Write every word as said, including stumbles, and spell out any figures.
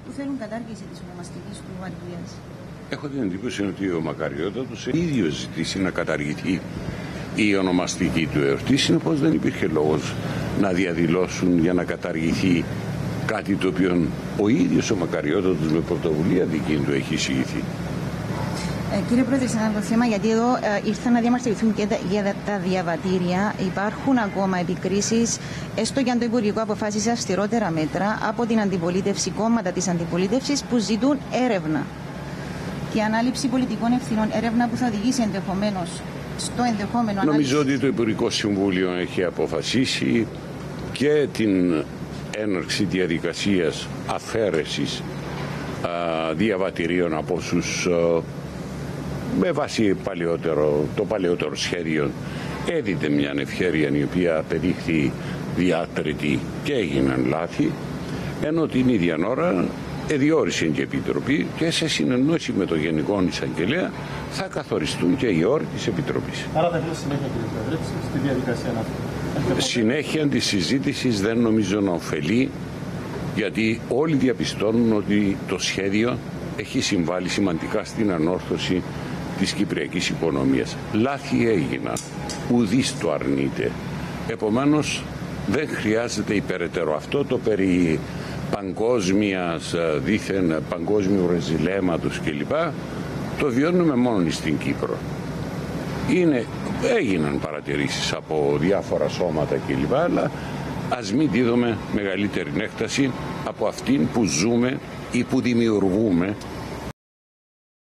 που θέλουν κατάργηση της ονομαστικής του Βαρδίας. Έχω την εντύπωση ότι ο Μακαριώτατος ίδιος ζητήσει να καταργηθεί η ονομαστική του εορτή, συνεπώς δεν υπήρχε λόγος να διαδηλώσουν για να καταργηθεί κάτι το οποίο ο ίδιος ο Μακαριώτατος με πρωτοβουλία δική του έχει εισηγηθεί. Ε, κύριε Πρόεδρε, σε ένα το θέμα, γιατί εδώ ε, ήρθαν να διαμαρτυρηθούν και τα, για τα διαβατήρια. Υπάρχουν ακόμα επικρίσεις, έστω και αν το Υπουργικό αποφάσισε αυστηρότερα μέτρα από την αντιπολίτευση, κόμματα της αντιπολίτευσης που ζητούν έρευνα και ανάληψη πολιτικών ευθυνών. Έρευνα που θα οδηγήσει ενδεχομένως στο ενδεχόμενο. Νομίζω ανάληψη... ότι το Υπουργικό Συμβούλιο έχει αποφασίσει και την έναρξη διαδικασίας αφαίρεσης α, διαβατηρίων από όσους α, με βάση παλαιότερο, το παλαιότερο σχέδιο έδιδε μια ευκαιρία η οποία απεδείχθη διάτρητη και έγιναν λάθη, ενώ την ίδια ώρα εδιόρισε και η Επιτροπή και σε συνεννόηση με το Γενικό Εισαγγελέα θα καθοριστούν και οι όροι της Επιτροπής. Άρα θα έχει συνέχεια, κύριε Πρόεδρε, στη διαδικασία αυτή. Συνέχεια της συζήτησης δεν νομίζω να ωφελεί, γιατί όλοι διαπιστώνουν ότι το σχέδιο έχει συμβάλει σημαντικά στην ανόρθωση της κυπριακής οικονομίας. Λάθη έγιναν, ουδής το αρνείται. Επομένως δεν χρειάζεται υπεραιτέρω αυτό το περί παγκόσμιας, δήθεν παγκόσμιου ρεζιλέματος κλπ. Το βιώνουμε μόνο στην Κύπρο. Είναι, έγιναν παρατηρήσεις από διάφορα σώματα κλπ. Αλλά ας μην δίδουμε μεγαλύτερη έκταση από αυτήν που ζούμε ή που δημιουργούμε